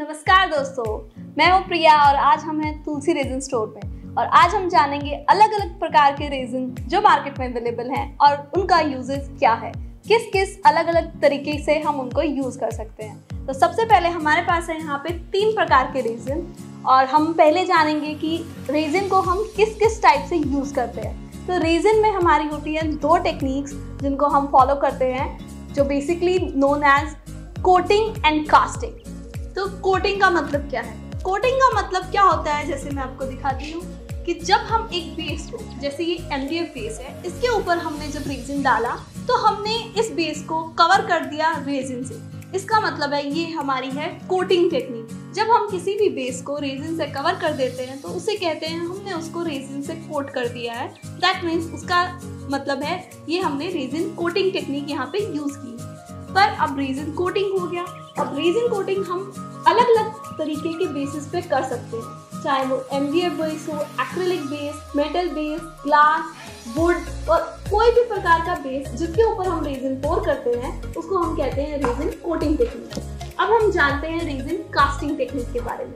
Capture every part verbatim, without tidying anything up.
नमस्कार दोस्तों, मैं हूँ प्रिया और आज हम हैं तुलसी रेजिन स्टोर में और आज हम जानेंगे अलग अलग प्रकार के रेजिन जो मार्केट में अवेलेबल हैं और उनका यूजेस क्या है, किस किस अलग अलग तरीके से हम उनको यूज कर सकते हैं। तो सबसे पहले हमारे पास है यहाँ पे तीन प्रकार के रेजिन और हम पहले जानेंगे कि रेजिन को हम किस किस टाइप से यूज करते हैं। तो रेजिन में हमारी होती है दो टेक्निक्स जिनको हम फॉलो करते हैं, जो basically known as coating and casting. तो कोटिंग का मतलब क्या है? कोटिंग का मतलब क्या होता है, जैसे मैं आपको दिखाती हूँ कि जब हम एक बेस को, जैसे ये एम डी एफ बेस है, इसके ऊपर हमने जब रेजिन डाला तो हमने इस बेस को कवर कर दिया रेजिन से। इसका मतलब है ये हमारी है कोटिंग टेक्निक। जब हम किसी भी बेस को रेजिन से कवर कर देते हैं तो उसे कहते हैं हमने उसको रेजिन से कोट कर दिया है। दैट मीन्स उसका मतलब है ये हमने रेजिन कोटिंग टेक्निक यहाँ पे यूज की। पर अब रेजिन कोटिंग हो गया। अब रेजिन कोटिंग हम अलग अलग तरीके के बेसिस पे कर सकते हैं, चाहे वो एम डी एफ बेस हो, acrylic base, metal base, glass, wood और कोई भी प्रकार का बेस जिसके ऊपर हम रेजिन पोर करते हैं उसको हम कहते हैं रेजिन कोटिंग टेक्निक। अब हम जानते हैं रेजिन कास्टिंग टेक्निक के बारे में।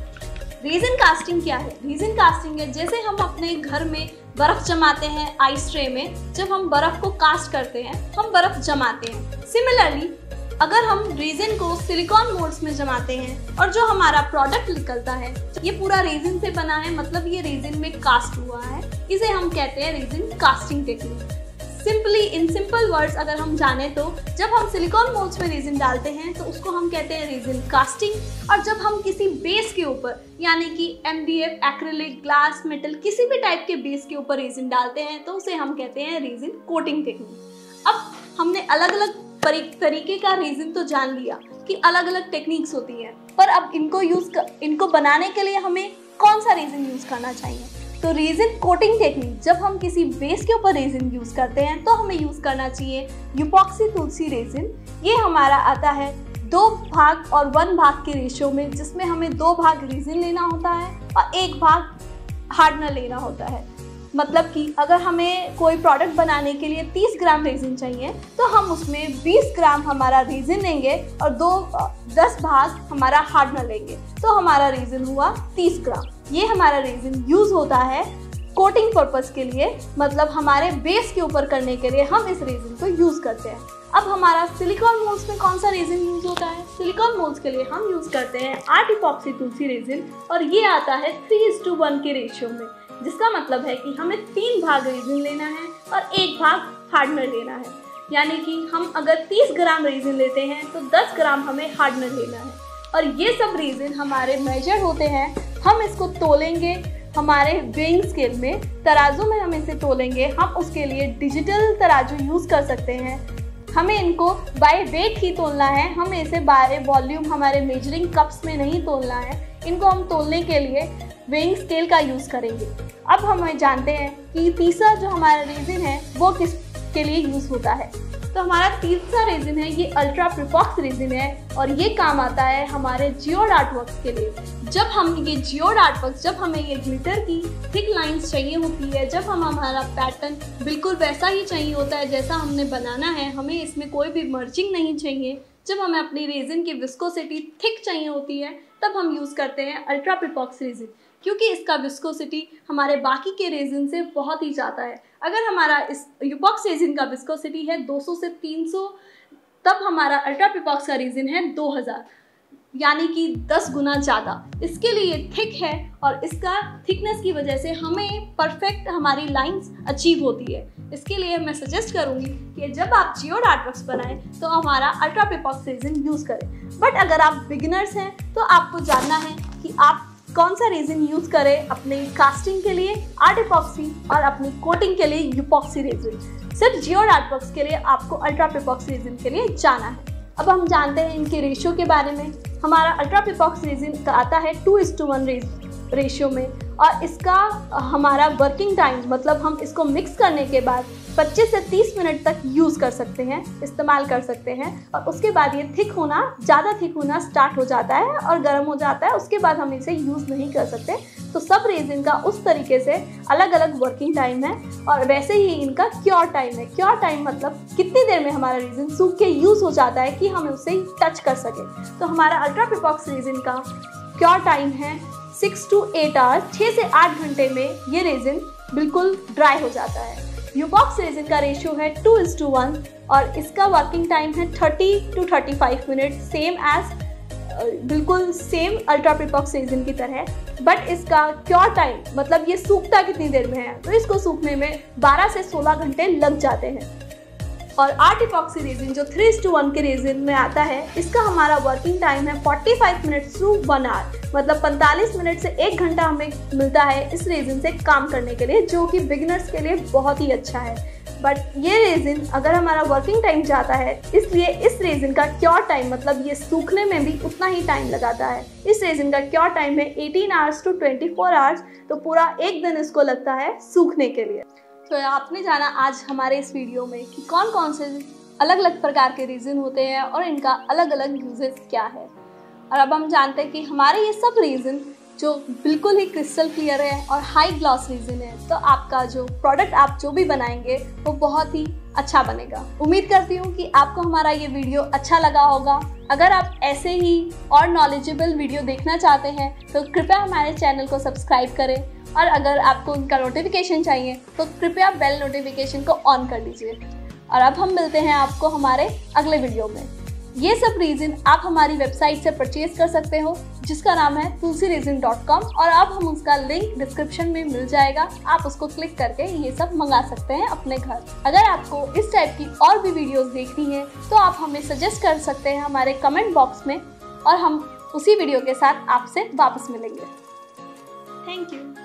रेजिन कास्टिंग क्या है? रेजिन कास्टिंग है जैसे हम अपने घर में बर्फ जमाते हैं आइस ट्रे में, जब हम बर्फ को कास्ट करते हैं हम बर्फ जमाते हैं। सिमिलरली अगर हम रेजिन को सिलिकॉन मोल्ड्स में जमाते हैं और जो हमारा प्रोडक्ट निकलता है ये पूरा रेजिन से बना है, मतलब ये रेजिन में कास्ट हुआ है, इसे हम कहते हैं resin casting technique. Simply in simple words अगर हम जाने तो जब हम सिलिकॉन मोल्ड्स में रेजिन डालते हैं तो उसको हम कहते हैं रेजिन कास्टिंग, और जब हम किसी बेस के ऊपर यानी कि M D F, acrylic, glass, metal किसी भी टाइप के बेस के ऊपर रेजिन डालते हैं तो उसे हम कहते हैं रेजिन कोटिंग टेक्निक। अब हमने अलग अलग तरीके का रेजिन तो जान लिया कि अलग अलग टेक्निक्स होती हैं, पर अब इनको यूज कर, इनको बनाने के लिए हमें कौन सा रेजिन यूज करना चाहिए? तो रेजिन कोटिंग टेक्निक, जब हम किसी बेस के ऊपर रेजिन यूज करते हैं तो हमें यूज करना चाहिए यूपॉक्सी तुलसी रेजिन। ये हमारा आता है दो भाग और वन भाग के रेशियो में, जिसमें हमें दो भाग रेजिन लेना होता है और एक भाग हार्डनर लेना होता है। मतलब कि अगर हमें कोई प्रोडक्ट बनाने के लिए तीस ग्राम रेजिन चाहिए तो हम उसमें बीस ग्राम हमारा रेजिन लेंगे और दो दस भाग हमारा हार्डनर लेंगे, तो हमारा रेजिन हुआ तीस ग्राम। ये हमारा रेजिन यूज होता है कोटिंग पर्पस के लिए, मतलब हमारे बेस के ऊपर करने के लिए हम इस रेजिन को यूज करते हैं। अब हमारा सिलिकॉन मोल्ड्स में कौन सा रेजिन यूज होता है? सिलिकॉन मोल्ड्स के लिए हम यूज करते हैं आर्ट इपॉक्सी तुलसी रेजिन, और ये आता है थ्री इज टू वन के रेशियो में, जिसका मतलब है कि हमें तीन भाग रेजिन लेना है और एक भाग हार्डनर लेना है। यानी कि हम अगर तीस ग्राम रेजिन लेते हैं तो दस ग्राम हमें हार्डनर लेना है। और ये सब रेजिन हमारे मेजर होते हैं, हम इसको तोलेंगे हमारे वेइंग स्केल में, तराजू में हम इसे तोलेंगे। हम उसके लिए डिजिटल तराजू यूज कर सकते हैं। हमें इनको बाय वेट ही तोलना है, हमें इसे बाय वॉल्यूम हमारे मेजरिंग कप्स में नहीं तोलना है। इनको हम तोलने के लिए वेइंग स्केल का यूज करेंगे। अब हम जानते हैं कि तीसरा जो हमारा रेजिन है वो किस के लिए यूज होता है। तो हमारा तीसरा रेजिन है ये अल्ट्रा प्रिपॉक्स रेजिन है और ये काम आता है हमारे जियोड आर्टवर्क्स के लिए। जब हम ये जियोड आर्टवर्क्स, जब हमें ये ग्लिटर की थिक लाइंस चाहिए होती है, जब हम हमारा पैटर्न बिल्कुल वैसा ही चाहिए होता है जैसा हमने बनाना है, हमें इसमें कोई भी मर्जिंग नहीं चाहिए, जब हमें अपनी रेजिन की विस्कोसिटी थिक चाहिए होती है, तब हम यूज़ करते हैं अल्ट्रा प्रिपॉक्स रेजिन, क्योंकि इसका विस्कोसिटी हमारे बाकी के रेजिन से बहुत ही ज़्यादा है। अगर हमारा इस यूपॉक्स रेजिन का विस्कोसिटी है दो सौ से तीन सौ, तब हमारा अल्ट्रा प्रिपॉक्स का रेजिन है दो हज़ार, यानी कि दस गुना ज़्यादा। इसके लिए थिक है और इसका थिकनेस की वजह से हमें परफेक्ट हमारी लाइंस अचीव होती है। इसके लिए मैं सजेस्ट करूँगी कि जब आप जियोड आर्टवर्क्स बनाएं तो हमारा अल्ट्रा प्रिपॉक्स रेजिन यूज़ करें। बट अगर आप बिगिनर्स हैं तो आपको जानना है कि आप कौन सा रेजिन यूज करें अपने कास्टिंग के लिए, आर्ट इपॉक्सी, और अपनी कोटिंग के लिए यूपॉक्सी रेजिन। सिर्फ जियोड आर्टवर्क्स के लिए आपको अल्ट्रा प्रिपॉक्स रेजिन के लिए जाना है। अब हम जानते हैं इनके रेशियो के बारे में। हमारा अल्ट्रा प्रिपॉक्स रेजिन का आता है two is to one ratio में, और इसका हमारा वर्किंग टाइम, मतलब हम इसको मिक्स करने के बाद पच्चीस से तीस मिनट तक यूज़ कर सकते हैं, इस्तेमाल कर सकते हैं, और उसके बाद ये थिक होना, ज़्यादा थिक होना स्टार्ट हो जाता है और गर्म हो जाता है। उसके बाद हम इसे यूज़ नहीं कर सकते। तो सब रेजिन का उस तरीके से अलग अलग वर्किंग टाइम है और वैसे ही इनका क्योर टाइम है। क्योर टाइम मतलब कितनी देर में हमारा रेजिन सूख के यूज़ हो जाता है कि हम उसे टच कर सके। तो हमारा अल्ट्रा पिपॉक्स रेजिन का क्योर टाइम है सिक्स टू एट आवर्स, छः से आठ घंटे में ये रेजिन बिल्कुल ड्राई हो जाता है। यूबॉक्स रेजिन का रेशियो है टू इज टू वन और इसका वर्किंग टाइम है thirty to thirty five minute, same as बिल्कुल सेम अल्ट्रा पिपॉक्स रेजिन की तरह। बट इसका क्योर टाइम मतलब ये सूखता कितनी देर में है, तो इसको सूखने में बारह से सोलह घंटे लग जाते हैं। और आर्ट इपॉक्सी रेजिन जो थ्री इज टू वन के रेजिन में आता है, इसका हमारा वर्किंग टाइम है forty five minutes to one hour, मतलब पैंतालीस मिनट से एक घंटा हमें मिलता है इस रेजिन से काम करने के लिए, जो कि बिगिनर्स के लिए बहुत ही अच्छा है। बट ये रेजिन अगर हमारा वर्किंग टाइम जाता है, इसलिए इस रेजिन का क्योर टाइम मतलब ये सूखने में भी उतना ही टाइम लगाता है। इस रेजिन का क्योर टाइम है eighteen hours to twenty four hours, तो पूरा एक दिन इसको लगता है सूखने के लिए। तो आपने जाना आज हमारे इस वीडियो में कि कौन कौन से अलग अलग प्रकार के रेजिन होते हैं और इनका अलग अलग यूजेस क्या है। और अब हम जानते हैं कि हमारे ये सब रेजिन जो बिल्कुल ही क्रिस्टल क्लियर है और हाई ग्लॉस रेजिन है, तो आपका जो प्रोडक्ट आप जो भी बनाएंगे वो बहुत ही अच्छा बनेगा। उम्मीद करती हूँ कि आपको हमारा ये वीडियो अच्छा लगा होगा। अगर आप ऐसे ही और नॉलेजेबल वीडियो देखना चाहते हैं तो कृपया हमारे चैनल को सब्सक्राइब करें, और अगर आपको उनका नोटिफिकेशन चाहिए तो कृपया बेल नोटिफिकेशन को ऑन कर लीजिए। और अब हम मिलते हैं आपको हमारे अगले वीडियो में। ये सब रेजिन आप हमारी वेबसाइट से परचेज कर सकते हो जिसका नाम है तुलसी रेजिन डॉट कॉम, और अब हम उसका लिंक डिस्क्रिप्शन में मिल जाएगा, आप उसको क्लिक करके ये सब मंगा सकते हैं अपने घर। अगर आपको इस टाइप की और भी वीडियोस देखनी है तो आप हमें सजेस्ट कर सकते हैं हमारे कमेंट बॉक्स में, और हम उसी वीडियो के साथ आपसे वापस मिलेंगे। Thank you.